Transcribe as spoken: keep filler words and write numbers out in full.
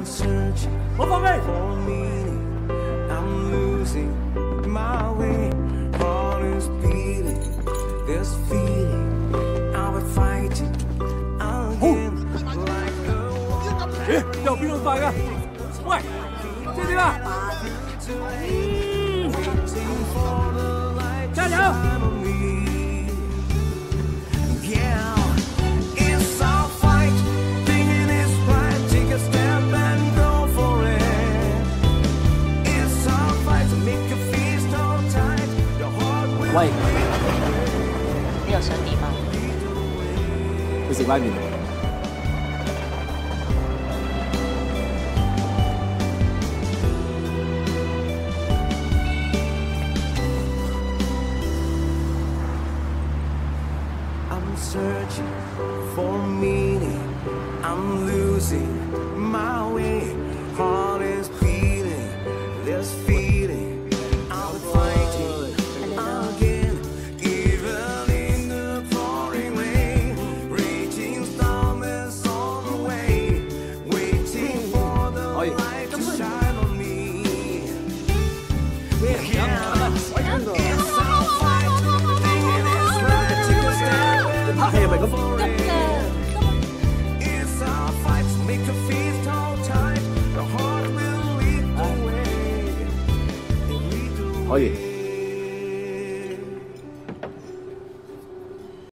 我放飛。咦，又邊咁快㗎？喂，即係點啊？嗯，加油！ 喂， 你又想點啊？ 去食拉麵。I'm searching for meaning. I'm losing my way. Heart is beating. This feeling. I'm fighting again. Even in the pouring rain. Raging storm is on the way. Waiting for the light to shine on me. Yeah. Hey, mày có可以。